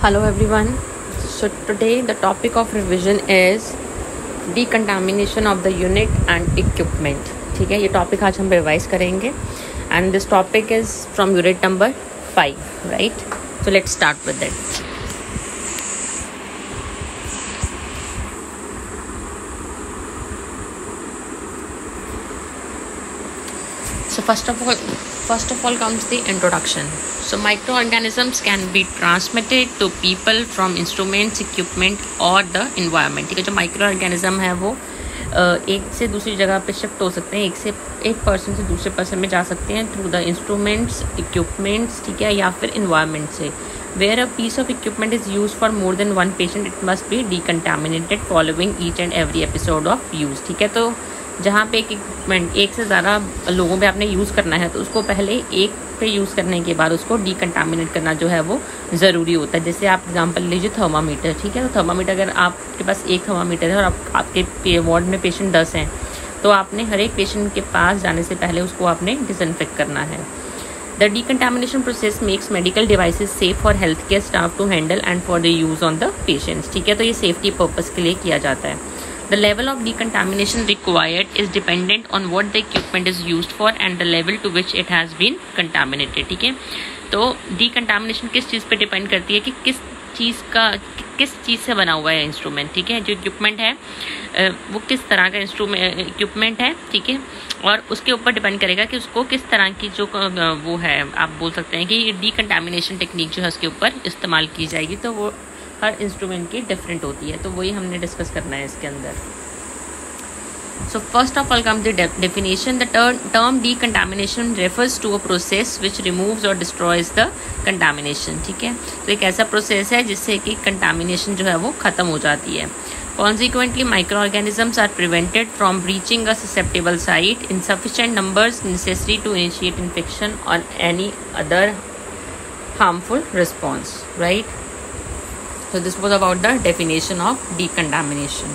Hello everyone. So today the topic of revision is decontamination of the unit and equipment. ठीक है, ये topic आज हम revise करेंगे and this topic is from unit number 5, right? So let's start with it. So first of all comes the introduction. So microorganisms can be transmitted to people from instruments, equipment or the environment. ठीक है, जो micro है वो एक से दूसरी जगह पे शिफ्ट हो सकते हैं, एक पर्सन से दूसरे पर्सन में जा सकते हैं थ्रू द इंस्ट्रूमेंट्स, इक्विपमेंट्स, ठीक है, या फिर इन्वायरमेंट से. Where a piece of equipment is use for more than one patient it must be decontaminated following each and every episode of use. ठीक है, तो जहाँ पे एक इक्विपमेंट एक से ज़्यादा लोगों पे आपने यूज़ करना है तो उसको पहले एक पे यूज़ करने के बाद उसको डीकंटामिनेट करना जो है वो ज़रूरी होता है. जैसे आप एग्जांपल लीजिए थर्मामीटर. ठीक है, तो थर्मामीटर अगर आपके पास एक थर्मामीटर है और आपके वार्ड में पेशेंट 10 हैं तो आपने हर एक पेशेंट के पास जाने से पहले उसको आपने डिसइंफेक्ट करना है. The decontamination process makes medical devices safe for health care staff to handle and for the use on the patients. ठीक है, तो ये सेफ्टी पर्पज़ के लिए किया जाता है. The level of decontamination required is dependent on what the equipment is used for and the level to which it has been contaminated. ठीक है, तो decontamination किस चीज़ पे डिपेंड करती है कि किस चीज़ से बना हुआ है इंस्ट्रूमेंट. ठीक है, जो इक्विपमेंट है वो किस तरह का इक्विपमेंट है. ठीक है, और उसके ऊपर डिपेंड करेगा कि उसको किस तरह की जो वो है, आप बोल सकते हैं कि डीकंटामिनेशन टेक्निक जो है उसके ऊपर इस्तेमाल की जाएगी. तो वो हर इंस्ट्रूमेंट की डिफरेंट होती है, तो वही हमने डिस्कस करना है इसके अंदर. So first of all come the definition. The term decontamination refers to a process which removes or destroys the contamination. ठीक है, तो एक ऐसा प्रोसेस है जिससे कि कंटामिनेशन जो है वो ख़त्म हो जाती है. Consequently, microorganisms are prevented from reaching a susceptible site in sufficient numbers necessary to initiate infection or any other harmful response, right? So this was about the definition of decontamination.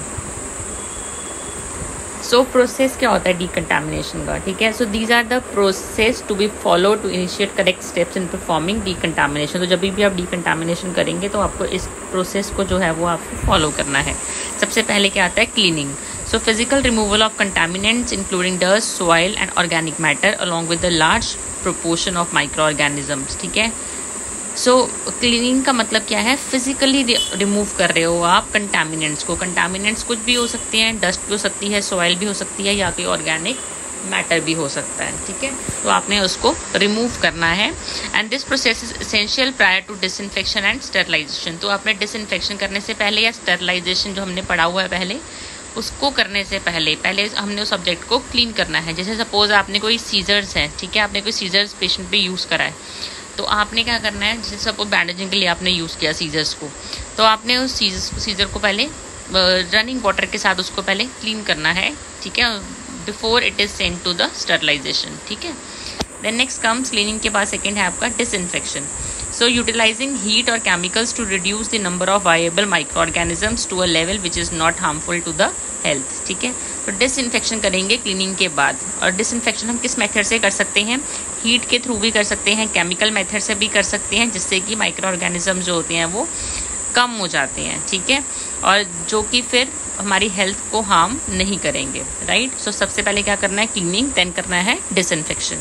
So process क्या होता है decontamination का. ठीक है, so these are the process to be followed to initiate correct steps in performing decontamination. तो जब भी आप decontamination करेंगे तो आपको इस process को जो है वो आपको follow करना है. सबसे पहले क्या आता है cleaning. So physical removal of contaminants including dust, soil and organic matter along with the large proportion of microorganisms. ठीक है, सो क्लीनिंग का मतलब क्या है, फिजिकली रिमूव कर रहे हो आप कंटामिनेंट्स को. कंटामिनेंट्स कुछ भी हो सकते हैं, डस्ट भी हो सकती है, सॉइल भी हो सकती है, या कोई ऑर्गेनिक मैटर भी हो सकता है. ठीक है, तो आपने उसको रिमूव करना है. And this process is essential prior to disinfection and sterilisation. तो आपने डिसइंफेक्शन करने से पहले या स्टरलाइजेशन जो हमने पढ़ा हुआ है पहले, उसको करने से पहले हमने उस ऑब्जेक्ट को क्लीन करना है. जैसे सपोज आपने कोई सीजर्स हैं, ठीक है, आपने कोई सीजर्स पेशेंट पे यूज़ करा है, तो आपने क्या करना है, जैसे सपोज बैंडेजिंग के लिए आपने यूज़ किया सीजर्स को, तो आपने उस सीजर को पहले रनिंग वाटर के साथ उसको पहले क्लीन करना है. ठीक है, before it is send to the sterilisation. ठीक है, देन नेक्स्ट कम्स क्लीनिंग के बाद सेकेंड है आपका disinfection. So utilising heat or chemicals to reduce the number of viable microorganisms to a level which is not harmful to the health. ठीक है, तो disinfection करेंगे क्लीनिंग के बाद. और डिसइंफेक्शन हम किस मेथड से कर सकते हैं, हीट के थ्रू भी कर सकते हैं, केमिकल मेथड से भी कर सकते हैं, जिससे कि माइक्रो ऑर्गेनिज्म जो होते हैं वो कम हो जाते हैं. ठीक है, और जो कि फिर हमारी हेल्थ को हार्म नहीं करेंगे. राइट, सो सबसे पहले क्या करना है, क्लीनिंग, देन करना है डिसइंफेक्शन.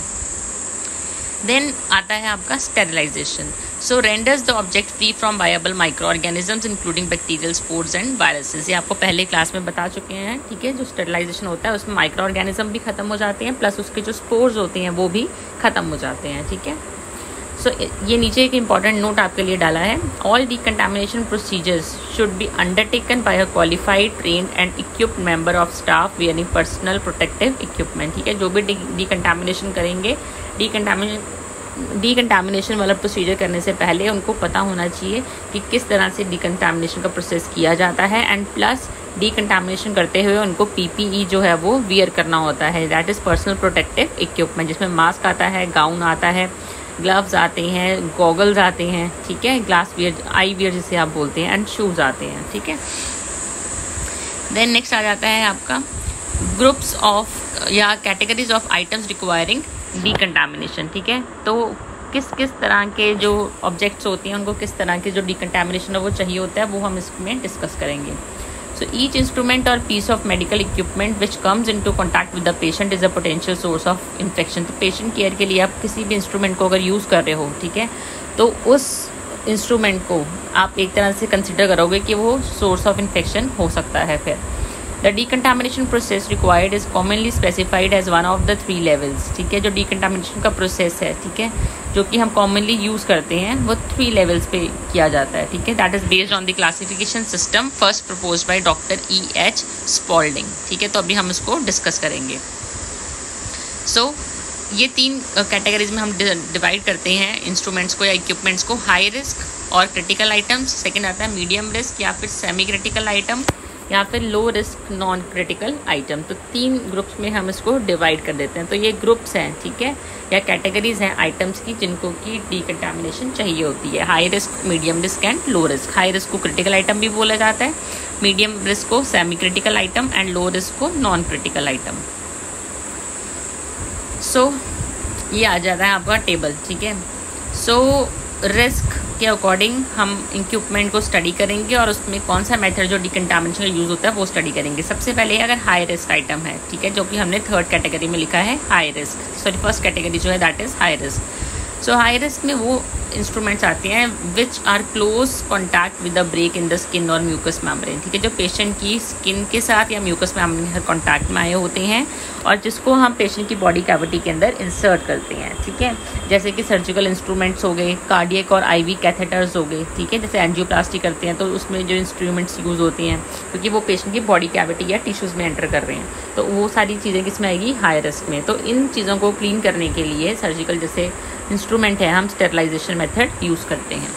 देन आता है आपका sterilization. So renders the object free from viable micro organisms including bacterial spores and viruses. ये आपको पहले क्लास में बता चुके हैं. ठीक है, जो स्टेरिलाइजेशन होता है उसमें माइक्रो ऑर्गेनिज्म भी खत्म हो जाते हैं, प्लस उसके जो स्पोर्स होते हैं वो भी खत्म हो जाते हैं. ठीक है, सो ये नीचे एक इंपॉर्टेंट नोट आपके लिए डाला है. All decontamination procedures should be undertaken by a qualified, trained and equipped member of staff wearing personal protective equipment. ठीक है, जो भी डीकंटामिनेशन करेंगे, डीकंटामिनेशन वाला प्रोसीजर करने से पहले उनको पता होना चाहिए कि किस तरह से डीकंटामिनेशन का प्रोसेस किया जाता है. एंड प्लस डीकंटामिनेशन करते हुए उनको PPE जो है वो वियर करना होता है, that is personal protective equipment, जिसमें मास्क आता है, गाउन आता है, ग्लव्स आते हैं, गॉगल्स आते हैं. ठीक है, ग्लास वियर, आई वियर जिसे आप बोलते हैं, एंड शूज़ आते हैं. ठीक है, देन नेक्स्ट आ जाता है आपका ग्रुप्स ऑफ या categories of items requiring decontamination. ठीक है, तो किस किस तरह के जो ऑब्जेक्ट्स होते हैं उनको किस तरह के जो डिकंटामिनेशन है वो चाहिए होता है, वो हम इसमें डिस्कस करेंगे। So each instrument or piece of medical equipment which comes into contact with the patient is a potential source of infection। तो पेशेंट केयर के लिए आप किसी भी इंस्ट्रूमेंट को अगर यूज़ कर रहे हो, ठीक है, तो उस इंस्ट्रूमेंट को आप एक तरह से कंसिडर करोगे कि वो सोर्स ऑफ इन्फेक्शन हो सकता है। फिर the decontamination process required is commonly specified as one of the 3 levels. ठीक है, जो डिकंटामिनेशन का प्रोसेस है, ठीक है, जो कि हम कॉमनली यूज़ करते हैं, वो 3 लेवल्स पे किया जाता है। ठीक है, that is based on the classification system first proposed by doctor E.H. Spalding. ठीक है, तो अभी हम इसको डिस्कस करेंगे। सो ये 3 कैटेगरीज में हम डिवाइड करते हैं इंस्ट्रूमेंट्स को या इक्विपमेंट्स को, हाई रिस्क और क्रिटिकल आइटम्स। सेकेंड आता है मीडियम रिस्क या फिर सेमी क्रिटिकल आइटम या फिर low risk non critical item. तो 3 ग्रुप्स में हम इसको डिवाइड कर देते हैं। तो ये ग्रुप्स हैं, ठीक है, या कैटेगरीज हैं आइटम्स की जिनको की डिकंटामिनेशन चाहिए होती है। High risk, medium risk and low risk. High risk को क्रिटिकल आइटम भी बोला जाता है, मीडियम रिस्क को semi critical item and low risk को नॉन क्रिटिकल आइटम। सो ये आ जाता है आपका टेबल। ठीक है, सो रिस्क के अकॉर्डिंग हम इक्विपमेंट को स्टडी करेंगे और उसमें कौन सा मेथड जो डिकंटामिनेशन का यूज़ होता है वो स्टडी करेंगे। सबसे पहले अगर हाई रिस्क आइटम है, ठीक है, जो कि हमने 3rd कैटेगरी में लिखा है high risk, sorry 1st category जो है that is high risk. So high risk में वो इंस्ट्रूमेंट्स आते हैं which are close contact with the break in the skin और म्यूकस मेम्ब्रेन। ठीक है, जो पेशेंट की स्किन के साथ या म्यूकस मेम्ब्रेन के कॉन्टैक्ट में आए होते हैं और जिसको हम पेशेंट की बॉडी कैविटी के अंदर इंसर्ट करते हैं। ठीक है, जैसे कि सर्जिकल इंस्ट्रूमेंट्स हो गए, कार्डियक और IV कैथेटर्स हो गए। ठीक है, जैसे एंजियोप्लास्टी करते हैं तो उसमें जो इंस्ट्रूमेंट्स यूज़ होती हैं क्योंकि वो पेशेंट की बॉडी कैविटी या टिश्यूज़ में एंटर कर रहे हैं, तो वो सारी चीज़ें किसमें आएगी, हाई रिस्क में। तो इन चीज़ों को क्लीन करने के लिए सर्जिकल जैसे इंस्ट्रूमेंट है हम स्टेरिलाइजेशन मेथड यूज़ करते हैं।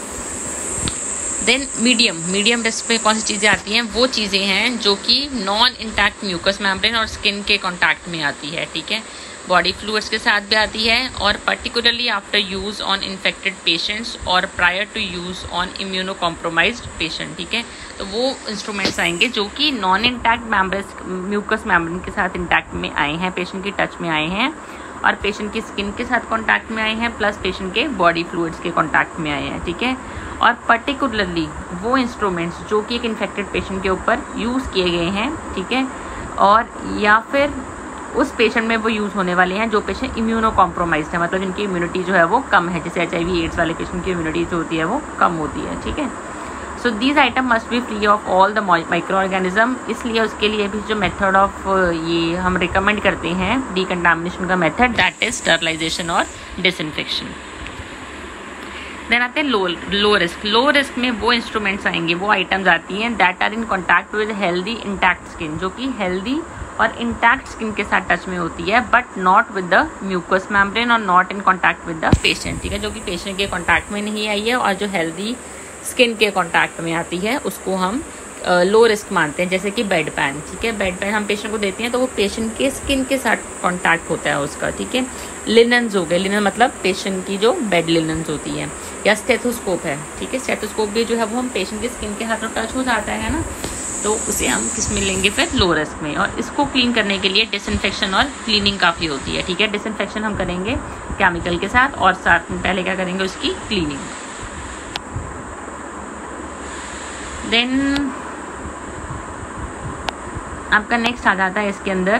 देन मीडियम रिस्क पे कौन सी चीज़ें आती हैं, वो चीज़ें हैं जो कि नॉन इंटैक्ट म्यूकस मेम्ब्रेन और स्किन के कांटेक्ट में आती है। ठीक है, बॉडी फ्लूइड्स के साथ भी आती है और particularly after use on infected patients और prior to use on immunocompromised patient. ठीक है, तो वो इंस्ट्रूमेंट्स आएंगे जो कि नॉन इंटैक्ट म्यूकस मेम्ब्रेन के साथ इंटैक्ट में आए हैं, पेशेंट के टच में आए हैं और पेशेंट की स्किन के साथ कांटेक्ट में आए हैं, प्लस पेशेंट के बॉडी फ्लूइड्स के कांटेक्ट में आए हैं। ठीक है, और पर्टिकुलरली वो इंस्ट्रूमेंट्स जो कि एक इन्फेक्टेड पेशेंट के ऊपर यूज़ किए गए हैं, ठीक है, और या फिर उस पेशेंट में वो यूज़ होने वाले हैं जो पेशेंट इम्यूनो कॉम्प्रोमाइज्ड है, मतलब जिनकी इम्यूनिटी जो है वो कम है, जैसे HIV एड्स वाले पेशेंट की इम्यूनिटी जो होती है वो कम होती है। ठीक है, so these item must be free of all the microorganism. इसलिए उसके लिए भी जो मेथड ऑफ ये हम रिकमेंड करते हैं डिकंटामिनेशन का मेथड, दैट इज स्टरलाइजेशन और डिसइंफेक्शन। देन आते हैं लो रिस्क। लो रिस्क में वो इंस्ट्रूमेंट्स आएंगे, वो आइटम्स आती हैं that are in contact with healthy intact skin, जो कि हेल्दी और इंटैक्ट स्किन के साथ टच में होती है, but not with the mucous membrane और not in contact with the patient. ठीक है, जो कि पेशेंट के कॉन्टैक्ट में नहीं आई है और जो हेल्दी स्किन के कॉन्टैक्ट में आती है उसको हम लो रिस्क मानते हैं। जैसे कि बेड पैन, ठीक है, बेड पैन हम पेशेंट को देते हैं तो वो पेशेंट के स्किन के साथ कांटेक्ट होता है उसका। ठीक है, लिनन्स हो गए, लिनन मतलब पेशेंट की जो बेड लिनन्स होती है, या स्टेथोस्कोप है। ठीक है, स्टेथोस्कोप भी जो है वो हम पेशेंट के स्किन के हाथ में टच हो जाता है ना, तो उसे हम किस में लेंगे फिर, लो रिस्क में। और इसको क्लीन करने के लिए डिसइंफेक्शन और क्लीनिंग काफ़ी होती है। ठीक है, डिसइंफेक्शन हम करेंगे केमिकल के साथ और साथ में पहले क्या करेंगे, उसकी क्लीनिंग। देन आपका नेक्स्ट आ जाता है इसके अंदर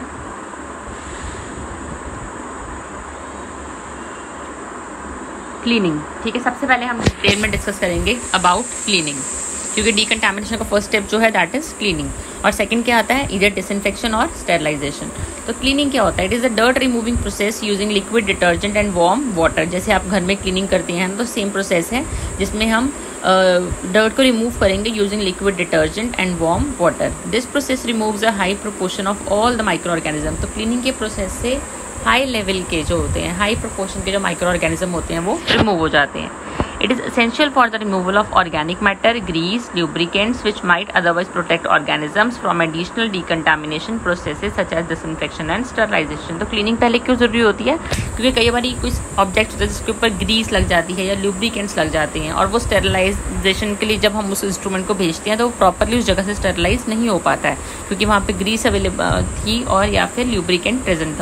क्लीनिंग। ठीक है, सबसे पहले हम डिटेल में डिस्कस करेंगे अबाउट क्लीनिंग, क्योंकि डिकंटामिनेशन का फर्स्ट स्टेप जो है दैट इज क्लीनिंग, और सेकंड क्या आता है, इधर डिसइंफेक्शन और स्टेरिलाइजेशन। तो क्लीनिंग क्या होता है, it is a dirt removing process using liquid detergent and warm water. जैसे आप घर में क्लीनिंग करते हैं तो सेम प्रोसेस है जिसमें हम डर्ट को रिमूव करेंगे using liquid detergent and warm water. This process removes a high proportion of all the microorganism. तो क्लीनिंग के प्रोसेस से हाई लेवल के जो होते हैं, हाई प्रोपोर्शन के जो माइक्रो ऑर्गेनिज्म होते हैं वो रिमूव हो जाते हैं। It is essential for the removal of organic matter, grease, lubricants which might otherwise protect organisms from additional decontamination processes such as disinfection and sterilization। तो क्लीनिंग पहले क्यों ज़रूरी होती है, क्योंकि कई बार कुछ ऑब्जेक्ट होता है जिसके ऊपर ग्रीस लग जाती है या लुब्रिकेंट्स लग जाते हैं और वो स्टेरिलाइजेशन के लिए जब हम उस इंस्ट्रूमेंट को भेजते हैं तो वो प्रॉपरली उस जगह से स्टेरिलाइज नहीं हो पाता है क्योंकि वहाँ पे ग्रीस अवेलेबल थी और या फिर लुब्रिकेंट प्रेजेंट था।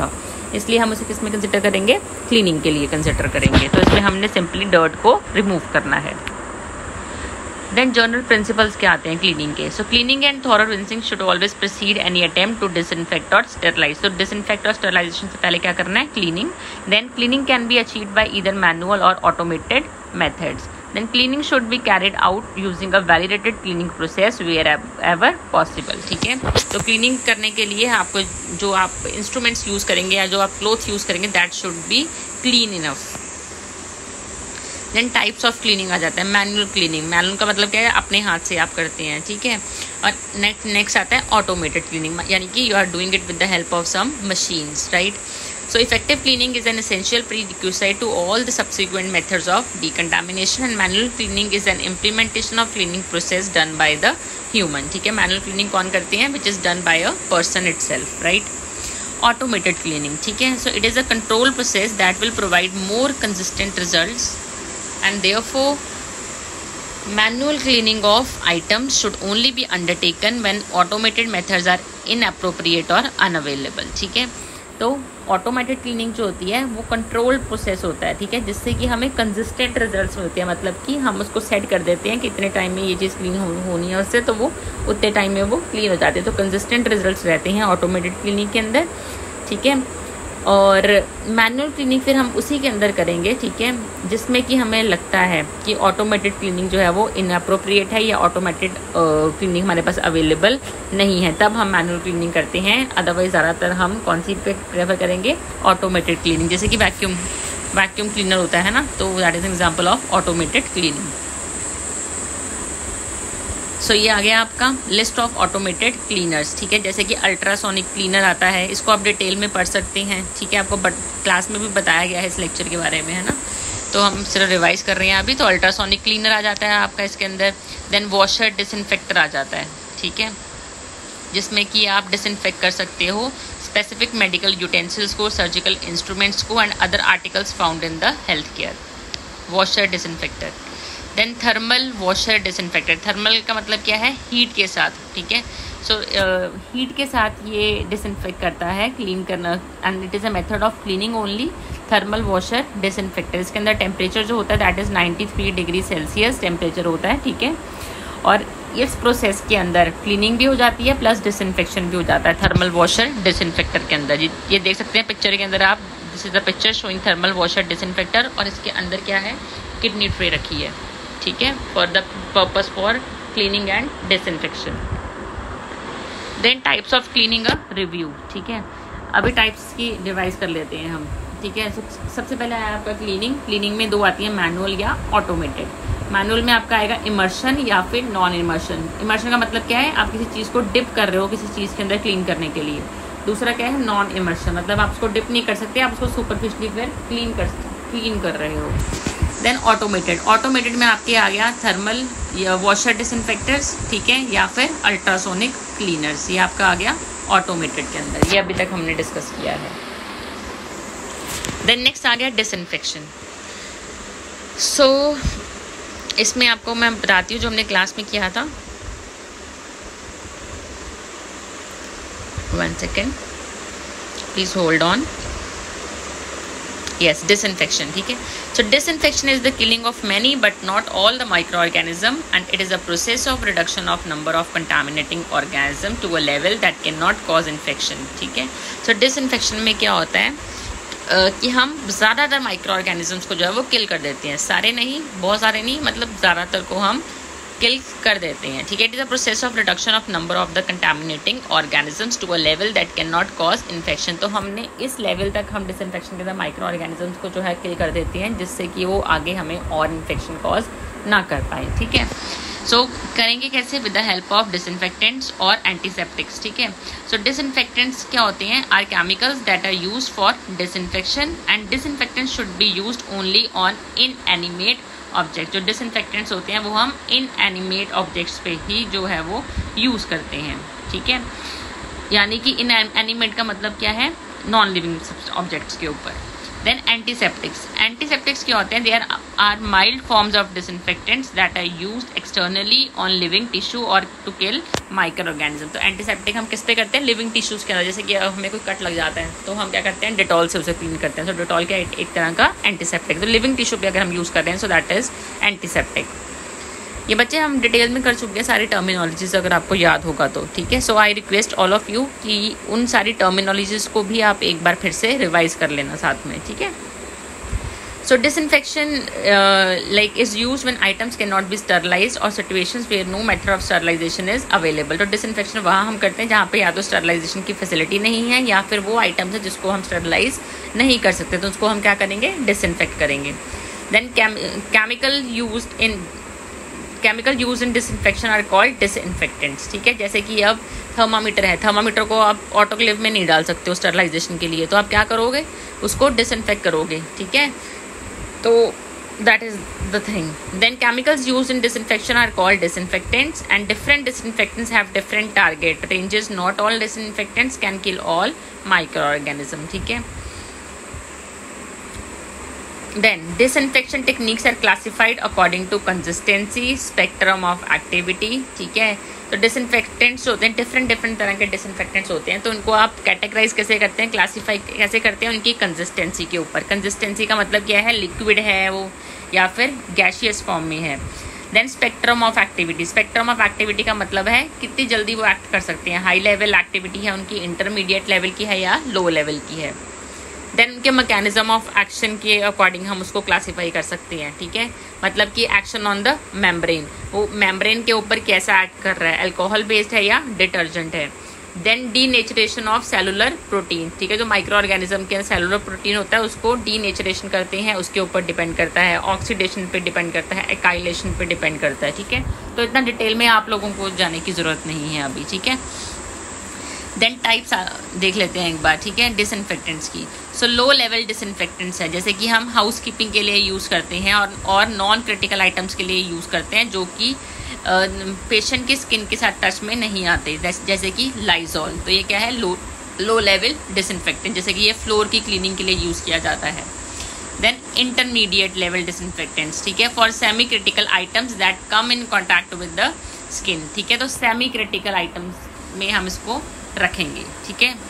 इसलिए हम उसे किस में कंसिडर करेंगे, क्लीनिंग के लिए कंसिडर करेंगे। तो इसमें हमने सिंपली डर्ट को रिमूव करना है। देन जनरल प्रिंसिपल्स क्या आते हैं क्लीनिंग के। So cleaning and thorough rinsing should always precede any attempt to disinfect और स्टेरलाइज। तो डिसइंफेक्ट और स्टेरलाइजेशन से पहले क्या करना है, cleaning. Then cleaning can be achieved by either manual और automated methods. Then cleaning should be carried out using a validated cleaning process wherever possible। ठीक है, तो क्लीनिंग करने के लिए आपको जो आप इंस्ट्रूमेंट्स यूज करेंगे या जो आप क्लोथ यूज करेंगे that should be clean enough. Then types of cleaning आ जाता है। मैनुअल क्लीनिंग, मैनुअल का मतलब क्या है, अपने हाथ से आप करते हैं। ठीक है, और नेक्स्ट आता है ऑटोमेटेड क्लीनिंग, यानी कि you are doing it with the help of some machines, right. So effective cleaning is an essential prerequisite to all the subsequent methods of decontamination, and manual cleaning is an implementation of cleaning process done by the human। ठीक है, manual cleaning कौन करते हैं, which is done by a person itself, right। Automated cleaning, ठीक है, so it is a control process that will provide more consistent results, and therefore manual cleaning of items should only be undertaken when automated methods are inappropriate or unavailable। ठीक है, तो automated cleaning जो होती है वो control process होता है। ठीक है, जिससे कि हमें कंसिस्टेंट रिजल्ट्स मिलते हैं, मतलब कि हम उसको सेट कर देते हैं कि इतने टाइम में ये चीज़ क्लीन होनी है उससे, तो वो उतने टाइम में वो क्लीन हो जाते हैं। तो कंसिस्टेंट रिजल्ट्स रहते हैं ऑटोमेटेड क्लीनिंग के अंदर। ठीक है, और मैनुअल क्लीनिंग फिर हम उसी के अंदर करेंगे। ठीक है, जिसमें कि हमें लगता है कि ऑटोमेटेड क्लीनिंग जो है वो इनअप्रोप्रिएट है या ऑटोमेटेड क्लीनिंग हमारे पास अवेलेबल नहीं है, तब हम मैनुअल क्लीनिंग करते हैं। अदरवाइज ज़्यादातर हम कौन सी पे प्रेफर करेंगे, ऑटोमेटेड क्लीनिंग। जैसे कि वैक्यूम क्लीनर होता है ना, तो that is an example of automated cleaning. So ये आ गया आपका लिस्ट ऑफ ऑटोमेटेड क्लीनर्स। ठीक है, जैसे कि अल्ट्रासोनिक क्लीनर आता है, इसको आप डिटेल में पढ़ सकते हैं। ठीक है, आपको क्लास में भी बताया गया है इस लेक्चर के बारे में, है ना, तो हम सिर्फ रिवाइज कर रहे हैं अभी। तो अल्ट्रासोनिक क्लीनर आ जाता है आपका इसके अंदर। देन वॉशर डिसइंफेक्टर आ जाता है। ठीक है, जिसमें कि आप डिसइंफेक्ट कर सकते हो स्पेसिफिक मेडिकल यूटेंसिल्स को, सर्जिकल इंस्ट्रूमेंट्स को and other articles found in the health care. Washer disinfector. Then thermal washer disinfector. Thermal का मतलब क्या है, हीट के साथ। ठीक है, सो हीट के साथ ये डिसइंफेक्ट करता है, क्लीन करना, and it is a method of cleaning only. Thermal washer disinfector, इसके अंदर टेम्परेचर जो होता है that is 93 degree Celsius temperature होता है। ठीक है, और इस प्रोसेस के अंदर क्लीनिंग भी हो जाती है प्लस डिसइंफेक्शन भी हो जाता है थर्मल वॉशर डिसइंफेक्टर के अंदर। ये देख सकते हैं पिक्चर के अंदर आप, this is the picture showing thermal washer disinfector, और इसके अंदर क्या है, किडनी ट्रे रखी है। ठीक है, for the purpose for cleaning and disinfection. Then types of cleaning a review. ठीक है, अभी टाइप्स की डिवाइस कर लेते हैं हम। ठीक है, सबसे पहले आया आपका क्लीनिंग। क्लीनिंग में दो आती है, मैनुअल या ऑटोमेटेड। मैनुअल में आपका आएगा इमर्शन या फिर नॉन इमर्शन। इमर्शन का मतलब क्या है, आप किसी चीज़ को डिप कर रहे हो किसी चीज़ के अंदर क्लीन करने के लिए। दूसरा क्या है, नॉन इमर्शन, मतलब आप उसको डिप नहीं कर सकते, आप उसको सुपरफिशियली फिर क्लीन कर रहे हो। देन ऑटोमेटेड में आपके आ गया थर्मल या वॉशर डिसइंफेक्टर्स। ठीक है, या फिर अल्ट्रासोनिक क्लीनर्स, ये आपका आ गया ऑटोमेटेड के अंदर। ये अभी तक हमने डिस्कस किया है। देन नेक्स्ट आ गया डिसइंफेक्शन। सो इसमें आपको मैं बताती हूँ जो हमने क्लास में किया था। 1 second please hold on. Yes, disinfection. ठीक है, so disinfection is the killing of many but not all the microorganism, and it is a process of reduction of number of contaminating organism to a level that cannot cause infection। ठीक है, so disinfection में क्या होता है कि हम ज़्यादातर micro organisms को जो है वो किल कर देते हैं। सारे नहीं, बहुत सारे नहीं, मतलब ज़्यादातर को हम किल कर देते हैं। ठीक है, it is a process of reduction of number of the contaminating organisms to a level that can not cause infection. तो हमने इस लेवल तक हम डिसइंफेक्शन के अंदर माइक्रो ऑर्गेनिजम्स को जो है किल कर देते हैं, जिससे कि वो आगे हमें और इन्फेक्शन कॉज ना कर पाए। ठीक है, सो करेंगे कैसे, with the help of disinfectants और एंटीसेप्टिक्स। ठीक है, सो डिसइंफेक्टेंट्स क्या होते हैं, are chemicals that are use for disinfection, and disinfectants should be used only on inanimate object. जो डिसइंफेक्टेंट्स होते हैं वो हम इनएनिमेट ऑब्जेक्ट्स पे ही जो है वो यूज़ करते हैं। ठीक है, यानी कि इनएनिमेट का मतलब क्या है, नॉन लिविंग ऑब्जेक्ट्स के ऊपर। देन एंटीसेप्टिक्स क्या होते हैं? They are mild forms of disinfectants that are used externally on living tissue और टू किल माइक्रो ऑर्गेनिज्म। तो एंटीसेप्टिक हम किस पे करते हैं? लिविंग टिश्यूज के अंदर। जैसे कि हमें कोई कट लग जाता है तो हम क्या करते हैं? डेटॉल से उसे क्लीन करते हैं। तो डेटॉल क्या एक तरह का एंटीसेप्टिक। तो लिविंग टिश्यू पे अगर हम यूज़ कर रहे हैं सो दैट इज एंटीसेप्टिक। ये बच्चे हम डिटेल में कर चुके हैं सारी टर्मिनोलॉजीज, अगर आपको याद होगा तो, ठीक है। So I request all of you कि उन सारी टर्मिनोलॉजीज को भी आप एक बार फिर से रिवाइज कर लेना साथ में, ठीक है। So disinfection like is used when items can not be sterilized और situations where no method of sterilization is available. तो डिसइंफेक्शन वहाँ हम करते हैं जहाँ पे या तो स्टरलाइजेशन की फैसिलिटी नहीं है या फिर वो आइटम्स है जिसको हम स्टरलाइज नहीं कर सकते, तो उसको हम क्या करेंगे? डिसइंफेक्ट करेंगे। Then chemical use in disinfection are called disinfectants, ठीक है। जैसे कि अब थर्मामीटर है, थर्मामीटर को आप ऑटोक्लेव में नहीं डाल सकते हो स्टरलाइजेशन के लिए, तो आप क्या करोगे? उसको डिसइंफेक्ट करोगे, ठीक है। तो that is the thing. Then chemicals use in disinfection are called disinfectants and different disinfectants have different target ranges. Not all disinfectants can kill all microorganism, ठीक है। Then disinfection techniques are classified according to consistency, spectrum of activity, ठीक है। तो disinfectants होते हैं, different तरह के disinfectants होते हैं, तो उनको आप कैटेगराइज कैसे करते हैं? क्लासीफाई कैसे करते हैं? उनकी कंसिस्टेंसी के ऊपर। कंसिस्टेंसी का मतलब क्या है? लिक्विड है वो या फिर गैशियस फॉर्म में है। Then spectrum of activity, spectrum of activity का मतलब है कितनी जल्दी वो एक्ट कर सकते हैं। हाई लेवल एक्टिविटी है उनकी, इंटरमीडिएट लेवल की है या लो लेवल की है। देन उनके मैकेनिज्म ऑफ एक्शन के अकॉर्डिंग हम उसको क्लासीफाई कर सकते हैं, ठीक है। मतलब कि एक्शन ऑन द मेम्ब्रेन, वो मेम्ब्रेन के ऊपर कैसा एक्ट कर रहा है, अल्कोहल बेस्ड है या डिटर्जेंट है। Then denaturation of cellular protein, ठीक है। जो माइक्रो ऑर्गेनिज्म के सेलुलर प्रोटीन होता है उसको डीनेचरेशन करते हैं, उसके ऊपर डिपेंड करता है। ऑक्सीडेशन पे डिपेंड करता है, एकाइलेशन पे डिपेंड करता है, ठीक है। तो इतना डिटेल में आप लोगों को जाने की ज़रूरत नहीं है अभी, ठीक है। देन टाइप्स देख लेते हैं एक बार, ठीक है, डिसइंफेक्टेंट्स की। सो लो लेवल डिसइंफेक्टेंट्स है जैसे कि हम हाउस कीपिंग के लिए यूज़ करते हैं और नॉन क्रिटिकल आइटम्स के लिए यूज़ करते हैं जो कि पेशेंट की स्किन के साथ टच में नहीं आते, जैसे कि लाइजॉल। तो ये क्या है? लो लेवल डिसइंफेक्टेंट, जैसे कि ये फ्लोर की क्लीनिंग के लिए यूज़ किया जाता है। देन इंटरमीडिएट लेवल डिसइंफेक्टेंट्स, ठीक है, for semi critical items that come in contact with the skin, ठीक है। तो सेमी क्रिटिकल आइटम्स में हम इसको रखेंगे, ठीक है।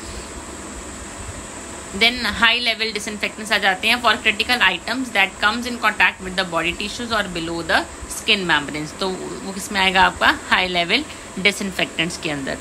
देन हाई लेवल डिसइंफेक्टेंट्स आ जाते हैं for critical items that comes in contact with the body tissues और बिलो द स्किन मेम्ब्रेन्स। तो वो किसमें आएगा? आपका हाई लेवल डिसइंफेक्टेंट्स के अंदर।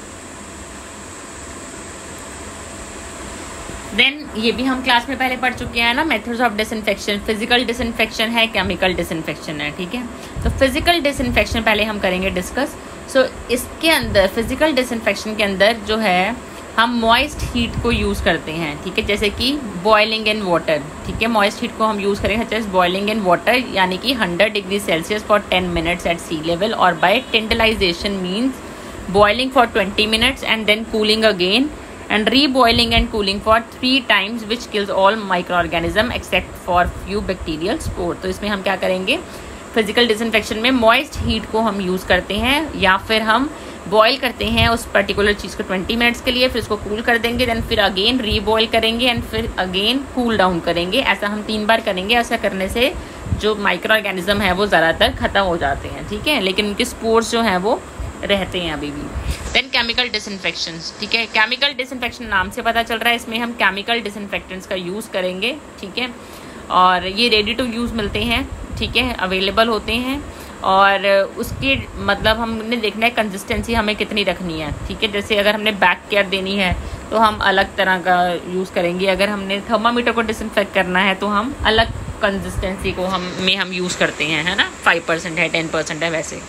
देन ये भी हम क्लास में पहले पढ़ चुके हैं ना, methods of disinfection. Physical disinfection है, केमिकल डिसइंफेक्शन है, ठीक है। तो फिजिकल डिसइंफेक्शन पहले हम करेंगे डिस्कस। सो इसके अंदर फिजिकल डिसइंफेक्शन के अंदर जो है हम मॉइस्ट हीट को यूज़ करते हैं, ठीक है, जैसे कि बॉइलिंग इन वाटर, ठीक है। मॉइस्ट हीट को हम यूज़ करेंगे such as boiling in water, यानी कि 100 degree Celsius for 10 minutes at sea level, और by tyndallization means boiling for 20 minutes and then cooling again and reboiling and cooling for 3 times which kills all microorganism except for few bacterial spore। तो इसमें हम क्या करेंगे? Physical disinfection में moist heat को हम use करते हैं या फिर हम बॉयल करते हैं उस पर्टिकुलर चीज़ को 20 मिनट्स के लिए, फिर उसको कूल कर देंगे, देन फिर अगेन रीबॉयल करेंगे एंड फिर अगेन कूल डाउन करेंगे। ऐसा हम 3 बार करेंगे। ऐसा करने से जो माइक्रो ऑर्गेनिज्म है वो ज़्यादातर ख़त्म हो जाते हैं, ठीक है, लेकिन उनके स्पोर्स जो हैं वो रहते हैं अभी भी। देन केमिकल डिसइंफेक्शन, ठीक है। केमिकल डिसइंफेक्शन नाम से पता चल रहा है, इसमें हम केमिकल डिसइंफेक्टेंट्स का यूज़ करेंगे, ठीक है। और ये रेडी टू यूज़ मिलते हैं, ठीक है, अवेलेबल होते हैं। और उसके मतलब हमने देखना है कंसिस्टेंसी हमें कितनी रखनी है, ठीक है। जैसे अगर हमने बैक केयर देनी है तो हम अलग तरह का यूज़ करेंगे, अगर हमने थर्मामीटर को डिसइंफेक्ट करना है तो हम अलग कंसिस्टेंसी को हम यूज़ करते हैं, है ना। 5% है, 10% है वैसे।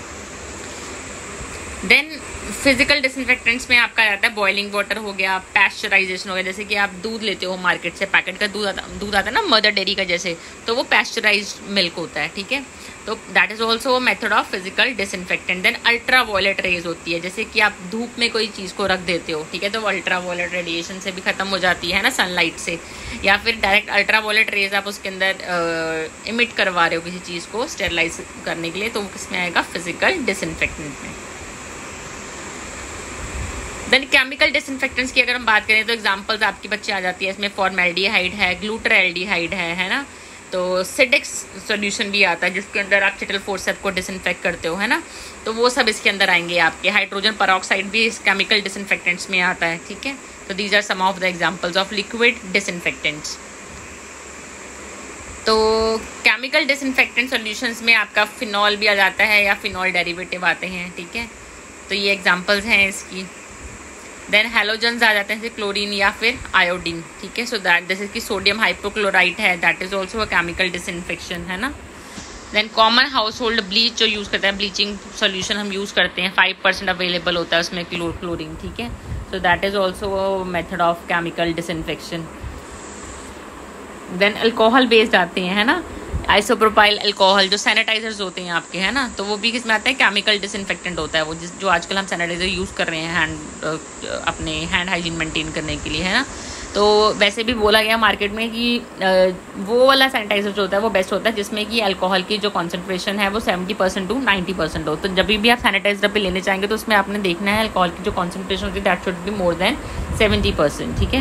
देन फिजिकल डिसइंफेक्टेंट्स में आपका आता है बॉइलिंग वाटर हो गया, पैस्चराइजेशन हो गया, जैसे कि आप दूध लेते हो मार्केट से, पैकेट का दूध आता है ना मदर डेयरी का जैसे, तो वो पैस्चराइज्ड मिल्क होता है, ठीक है। तो that is also a method of physical disinfectant. Then ultraviolet rays होती है, जैसे कि आप धूप में कोई चीज़ को रख देते हो, ठीक है, तो वो अल्ट्रा वायलेट रेडिएशन से भी खत्म हो जाती है ना, सनलाइट से, या फिर डायरेक्ट अल्ट्रा वायलेट रेज आप उसके अंदर इमिट करवा रहे हो किसी चीज़ को स्टेरलाइज करने के लिए, तो वो किसमें आएगा? फिजिकल डिसइंफेक्टेंट में। देन केमिकल डिसइंफेक्टेंट्स की अगर हम बात करें तो एग्जांपल्स आपकी बच्चे आ जाती है इसमें, फॉर्मेल्डिहाइड है, ग्लूटरएल्डिहाइड है ना। तो सिडेक्स सॉल्यूशन भी आता है जिसके अंदर आप शटल फोर्सेप्स को डिसइंफेक्ट करते हो, है ना। तो वो सब इसके अंदर आएंगे आपके। हाइड्रोजन पेरोक्साइड भी इस केमिकल डिसइंफेक्टेंट्स में आता है, ठीक है। तो these are some of the examples of liquid disinfectants. तो केमिकल डिसइंफेक्टेंट सॉल्यूशंस में आपका फिनॉल भी आ जाता है या फिनॉल डेरिवेटिव आते हैं, ठीक है। तो ये एग्जांपल्स हैं इसकी। देन हैलोजन्स आ जाते हैं जैसे क्लोरीन या फिर आयोडीन, ठीक है। सो दैट जैसे कि सोडियम हाइपोक्लोराइट है, that is also a chemical disinfection, है ना। Then common household bleach जो यूज़ करते हैं, ब्लीचिंग सोल्यूशन हम यूज़ करते हैं, 5% अवेलेबल होता है उसमें क्लोरीन, ठीक है। So that is also a method of chemical disinfection. Then alcohol based आते हैं, है ना, आइसोप्रोपाइल अल्कोहल जो सैनिटाइजर्स होते हैं आपके, है ना। तो वो भी किसमें आता है, केमिकल डिसइंफेक्टेंट होता है वो, जो आजकल हम सैनिटाइजर यूज़ कर रहे हैं अपने हैंड हाइजीन मेंटेन करने के लिए, है ना। तो वैसे भी बोला गया मार्केट में कि वो वाला सैनिटाइजर जो होता है वो बेस्ट होता है जिसमें कि अल्कोहल की जो कॉन्सेंट्रेशन है वो 70% टू 90% हो। तो जब भी आप सैनिटाइजर पे लेने चाहेंगे तो उसमें आपने देखना है अल्कोहल की जो कॉन्सेंट्रेशन होती है that should be more than 70%, ठीक है।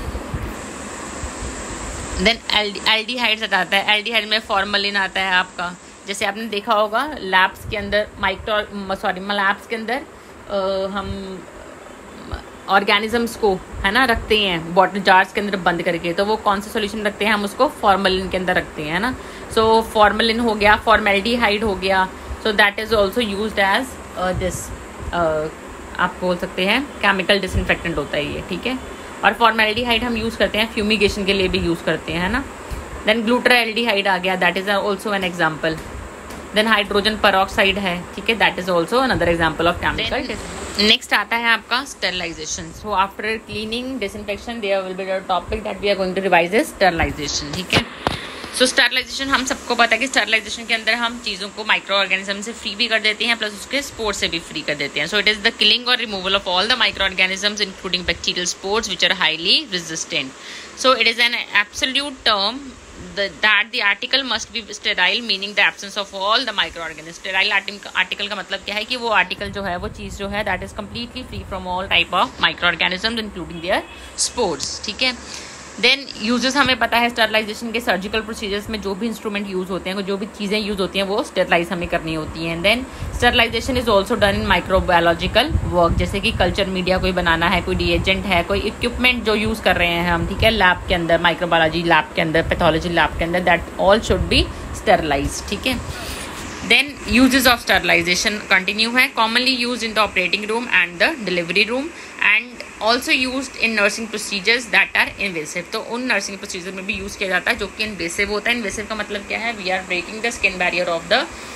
देन एल्डिहाइड्स आता है। एल्डिहाइड में फॉर्मलिन आता है आपका, जैसे आपने देखा होगा लैब्स के अंदर लैब्स के अंदर हम ऑर्गेनिजम्स को, है ना, रखते हैं बॉटल जार्स के अंदर बंद करके। तो वो कौन सा सॉल्यूशन रखते हैं, हम उसको फॉर्मलिन के अंदर रखते हैं, है ना। सो फॉर्मलिन हो गया, फॉर्मेल्डिहाइड हो गया। So that is also used as this, आप बोल सकते हैं केमिकल डिसइंफेक्टेंट होता है ये, ठीक है। और फॉर्मेल्डिहाइड हम यूज़ करते हैं फ्यूमिगेशन के लिए भी यूज़ करते हैं, है ना। देन ग्लूटरएल्डिहाइड आ गया, that is also an example. Then hydrogen peroxide है, ठीक है, that is also another example of chemical. Next आता है आपका sterilization. So after cleaning disinfection there will be the topic that we are going to revise is sterilization, ठीक है। सो sterilization हम सबको पता है कि स्टरलाइजेशन के अंदर हम चीज़ों को माइक्रो ऑर्गेनिज्म से फ्री भी कर देते हैं प्लस उसके स्पोर से भी फ्री कर देते हैं। So it is the killing और removal of all the micro organisms including bacterial spores which are highly resistant. So it is an absolute term that the article must be sterile, meaning the absence of all the microorganisms. Sterile article का मतलब क्या है कि वो article जो है, वो चीज़ जो है that is completely free from all type of microorganisms including their spores, ठीक है। देन यूजेस हमें पता है स्टरलाइजेशन के, सर्जिकल प्रोसीजर्स में जो भी इंस्ट्रूमेंट यूज़ होते हैं, जो भी चीज़ें यूज़ होती हैं वो स्टरलाइज हमें करनी होती हैं। Then sterilization is also done in microbiological work, जैसे कि कल्चर मीडिया कोई बनाना है, कोई रिएजेंट है, कोई इक्विपमेंट जो यूज़ कर रहे हैं हम, ठीक है, लैब के अंदर, माइक्रोबायोलॉजी लैब के अंदर, पैथोलॉजी लैब के अंदर, that all should be sterilize, ठीक है। Then uses of sterilization continue है, commonly use in the operating room and the delivery room and also used in nursing procedures that are invasive. तो उन nursing procedure में भी use किया जाता है जो कि इन्वेसिव होता है। इन्वेसिव का मतलब क्या है, we are breaking the skin barrier of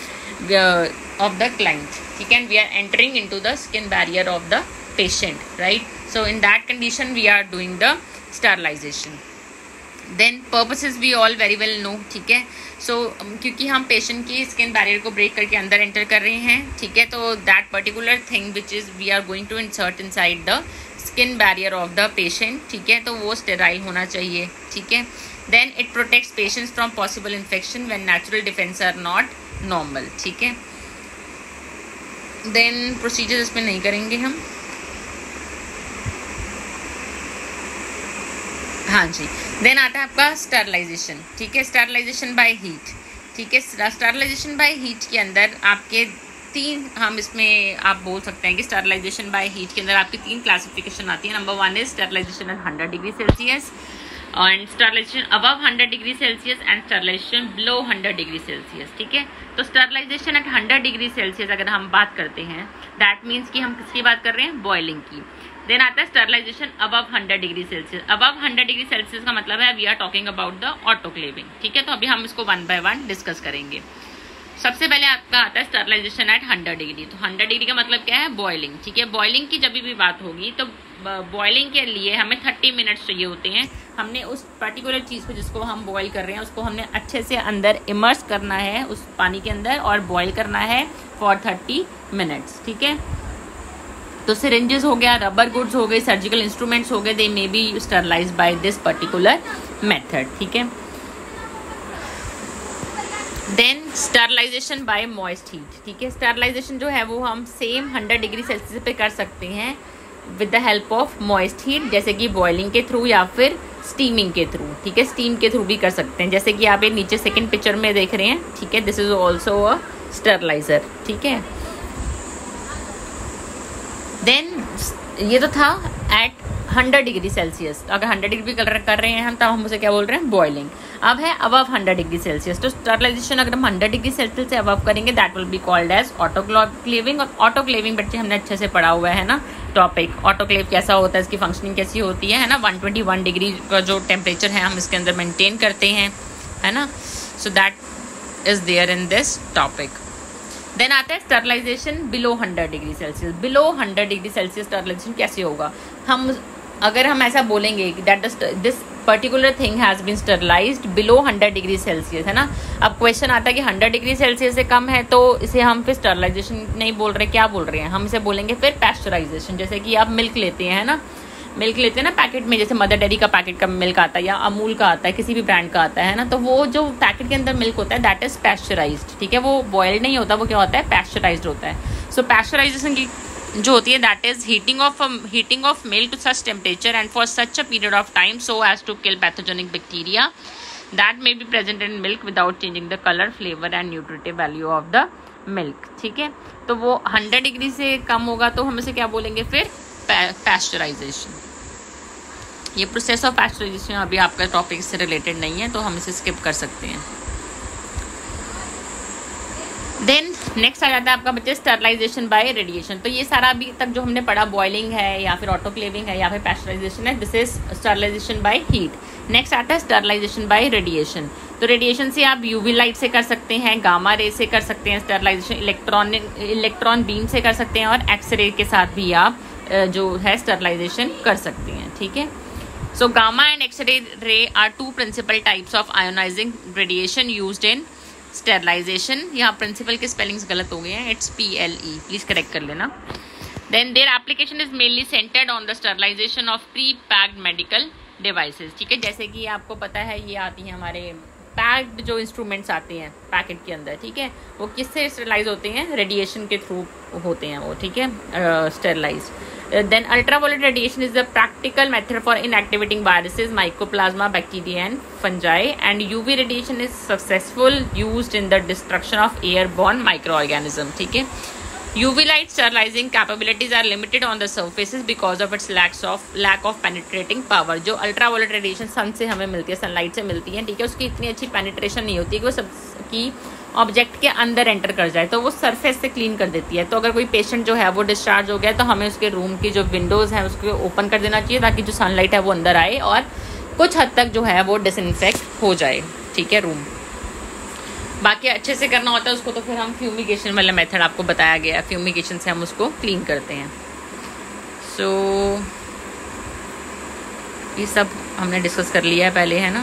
the client, ठीक है, we are entering into the skin barrier of the patient, right. So in that condition we are doing the sterilization. Then purposes we all very well know, ठीक है। सो क्योंकि हम patient की skin barrier को break करके अंदर enter कर रहे हैं, ठीक है, तो that particular thing which is we are going to insert inside the skin barrier of the patient, ठीक है, तो वो स्टेराइल होना चाहिए, ठीक है। Then it protects patients from possible infection when natural defense are not normal, ठीक है। देन प्रोसीजर इसमें नहीं करेंगे हम, हाँ जी। देन आता है आपका स्टरलाइजेशन, ठीक है, स्टरलाइजेशन बाय हीट, ठीक है। स्टरलाइजेशन बाय हीट के अंदर आपके तीन, हम इसमें आप बोल सकते हैं कि स्टरलाइजेशन बाय हीट के अंदर आपकी तीन क्लासिफिकेशन आती है। Number 1 is sterilization at 100 degree Celsius and sterilization above 100 degree Celsius and sterilization below 100 degree Celsius, ठीक है। तो स्टरलाइजेशन एट 100 डिग्री सेल्सियस अगर हम बात करते हैं, दैट मीन्स कि हम किसकी बात कर रहे हैं, बॉइलिंग की। देन आता है sterilization above 100 degree Celsius. Above 100 degree Celsius का मतलब है we are talking about the autoclaving, ठीक है। तो अभी हम इसको 1 बाय 1 डिस्कस करेंगे। सबसे पहले आपका आता है स्टरलाइजेशन एट 100 डिग्री। तो 100 डिग्री का मतलब क्या है, बॉइलिंग, ठीक है। बॉइलिंग की जब भी बात होगी तो बॉइलिंग के लिए हमें 30 मिनट्स चाहिए होते हैं। हमने उस पर्टिकुलर चीज़ को जिसको हम बॉईल कर रहे हैं उसको हमने अच्छे से अंदर इमर्स करना है उस पानी के अंदर और बॉईल करना है फॉर 30 मिनट्स, ठीक है। तो सिरिंजेस हो गया, रबर गुड्स हो गए, सर्जिकल इंस्ट्रूमेंट्स हो गए, they may be sterilized by this particular method, ठीक है। Then sterilization by moist heat, ठीक है। स्टरलाइजेशन जो है वो हम सेम 100 डिग्री सेल्सियस पे कर सकते हैं with the help of moist heat, जैसे कि बॉइलिंग के थ्रू या फिर स्टीमिंग के थ्रू, ठीक है, स्टीम के थ्रू भी कर सकते हैं, जैसे कि आप ये नीचे सेकंड पिक्चर में देख रहे हैं, ठीक है, this is also a sterilizer, ठीक है। देन ये तो था एट 100 डिग्री सेल्सियस, अगर 100 डिग्री कर रहे हैं हम, तब हम उसे क्या बोल रहे हैं, बॉइलिंग। अब है अबव 100 डिग्री सेल्सियस, तो स्टरलाइजेशन अगर हम 100 डिग्री सेल्सियस से अबव करेंगे that will be called as autoclaving. और ऑटोक्लेविंग बच्चे हमने अच्छे से पढ़ा हुआ है ना टॉपिक, ऑटोक्लेव कैसा होता है, इसकी फंक्शनिंग कैसी होती है ना, 121 डिग्री का जो टेम्परेचर है हम इसके अंदर मेंटेन करते हैं, है ना। So that is there in this topic. Then आता है sterilization below 100 degree Celsius. Below 100 degree Celsius sterilization कैसे होगा, अगर हम ऐसा बोलेंगे कि that this particular thing has been sterilized below 100 degree Celsius, है ना। अब क्वेश्चन आता है कि 100 डिग्री सेल्सियस से कम है तो इसे हम फिर स्टरलाइजेशन नहीं बोल रहे, क्या बोल रहे हैं, हम इसे बोलेंगे फिर पैस्चराइजेशन। जैसे कि आप मिल्क लेते हैं ना, मिल्क लेते हैं ना पैकेट में, जैसे मदर डेयरी का पैकेट का मिल्क आता है या अमूल का आता है, किसी भी ब्रांड का आता है ना, तो वो जो पैकेट के अंदर मिल्क होता है दैट इज पैस्चराइज्ड, ठीक है, वो बॉयल नहीं होता, वो क्या होता है, पैस्चराइज्ड होता है। सो पैस्चराइजेशन की जो होती है that is heating of milk to such temperature and for such a period of time so as to kill pathogenic bacteria that may be present in milk without changing the colour, flavour and nutritive value of the milk, ठीक है। तो वो 100 degree से कम होगा तो हम इसे क्या बोलेंगे फिर, पैस्चराइजेशन। ये प्रोसेस ऑफ पैस्चराइजेशन अभी आपका टॉपिक से रिलेटेड नहीं है तो हम इसे स्किप कर सकते हैं। देन नेक्स्ट आ जाता है आपका बच्चे स्टरलाइजेशन बाय रेडिएशन। तो ये सारा अभी तक जो हमने पढ़ा, बॉइलिंग है या फिर ऑटोक्लेविंग है या फिर पैस्चराइजेशन है, this is sterilization by heat. Next आता है स्टरलाइजेशन बाय रेडिएशन। तो रेडिएशन से आप यूवी लाइट से कर सकते हैं, गामा रे से कर सकते हैं स्टरलाइजेशन, इलेक्ट्रॉन बीम से कर सकते हैं और एक्सरे के साथ भी आप जो है स्टरलाइजेशन कर सकते हैं, ठीक है। So gamma and X-ray ray are two principal types of ionizing radiation used in sterilization. यहाँ principal के spellings गलत हो गए हैं, it's PLE, please correct कर लेना। Then their application is mainly centered on the sterilization of pre-packed medical devices, ठीक है। जैसे कि आपको पता है ये आती हैं हमारे पैक्ड जो इंस्ट्रूमेंट्स आते हैं पैकेट के अंदर, ठीक है, वो किससे स्टेरलाइज होते हैं, रेडिएशन के थ्रू होते हैं वो, ठीक है, sterilize. Then ultraviolet radiation is the practical method for inactivating viruses, mycoplasma, bacteria and fungi, and UV radiation is successful used in the destruction of airborne microorganisms, ठीक है। UV light sterilizing capabilities are limited on the surfaces because of its lack of penetrating power। जो ultraviolet radiation सन से हमें मिलती है, sunlight से मिलती है, ठीक है, उसकी इतनी अच्छी पेनिट्रेशन नहीं होती है कि वो सबकी ऑब्जेक्ट के अंदर एंटर कर जाए, तो वो सरफेस से क्लीन कर देती है। तो अगर कोई पेशेंट जो है वो डिस्चार्ज हो गया तो हमें उसके रूम की जो विंडोज़ हैं उसको ओपन कर देना चाहिए ताकि जो सनलाइट है वो अंदर आए और कुछ हद तक जो है वो डिसइंफेक्ट हो जाए, ठीक है, रूम। बाकी अच्छे से करना होता है उसको तो फिर हम फ्यूमिगेशन वाला मेथड आपको बताया गया, फ्यूमिगेशन से हम उसको क्लीन करते हैं। सो ये सब हमने डिस्कस कर लिया है पहले, है ना।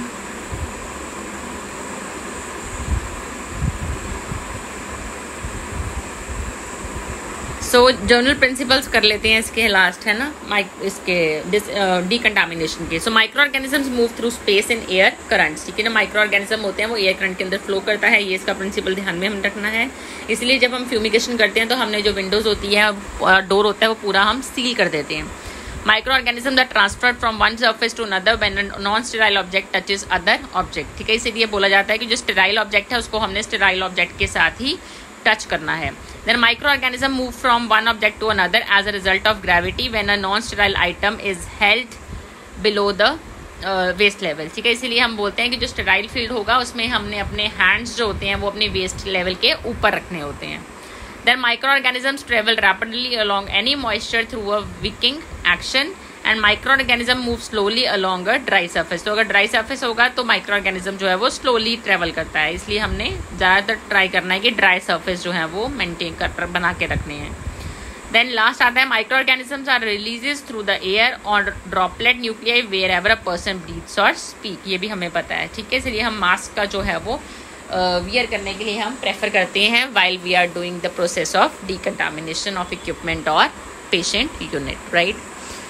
सो जनरल प्रिंसिपल्स कर लेते हैं इसके लास्ट, है ना, इसके डिकंटामिनेशन के। So micro organisms move through space in air currents, ठीक है ना। माइक्रो ऑर्गेनिज्म होते हैं वो एयर करंट के अंदर फ्लो करता है, ये इसका प्रिंसिपल ध्यान में हम रखना है। इसलिए जब हम फ्यूमिगेशन करते हैं तो हमने जो विंडोज होती है, डोर होता है, वो पूरा हम सील कर देते हैं। Micro organism that transfer from one surface to another when non sterile object touches other object, ठीक है। इसीलिए बोला जाता है कि जो स्टेराइल ऑब्जेक्ट है उसको हमने स्टेराइल ऑब्जेक्ट के साथ ही टच करना है। Then microorganism move from one object to another as a result of gravity when a non-sterile item is held below the waist level, ठीक है। इसीलिए हम बोलते हैं कि जो स्टेराइल फील्ड होगा उसमें हमने अपने हैंड्स जो होते हैं वो अपने वेस्ट लेवल के ऊपर रखने होते हैं। Then microorganisms travel rapidly along any moisture through a wicking action and microorganism move slowly along a dry surface। तो अगर ड्राई सर्फेस होगा तो माइक्रोऑर्गेनिज्म जो है वो स्लोली ट्रेवल करता है, इसलिए हमने ज़्यादातर ट्राई करना है कि ड्राई सर्फेस जो है वो मेंटेन कर बना के रखने हैं। देन लास्ट आता है microorganisms are releases through the air और droplet nuclei wherever a person breathes और स्पीक, ये भी हमें पता है, ठीक है। इसलिए हम मास्क का जो है वो वियर करने के लिए हम प्रेफर करते हैं while we are doing the process of decontamination of equipment और patient unit, right.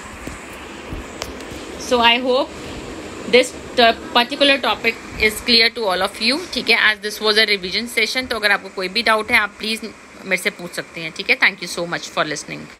So I hope this particular topic is clear to all of you, ठीक है। as this was a revision session, तो अगर आपको कोई भी doubt है आप प्लीज़ मेरे से पूछ सकते हैं, ठीक है। Thank you so much for listening.